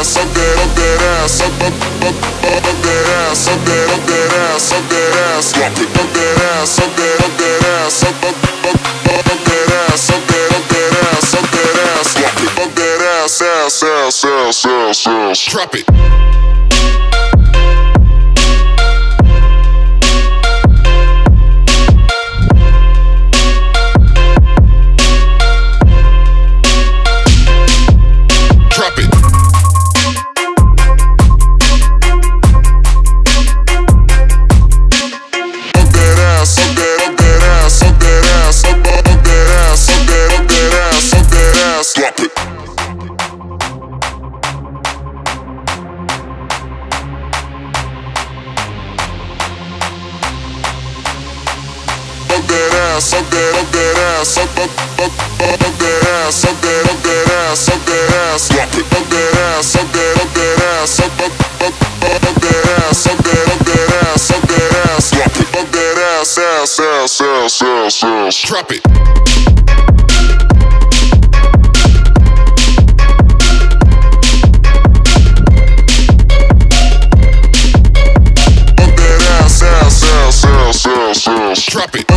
ass, up that ass, up that ass, up that ass, up that ass, drop it, up that ass, up that ass, up that ass, up that ass, up that ass, drop it, up that ass, ass, drop it. Up that ass, up that ass, up that ass, up that ass, drop it. Up that ass, up that ass, up that ass, up that ass, up that ass, drop it. Up that ass, drop it. Drop it.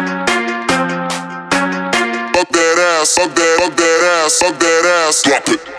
Up that ass, drop it.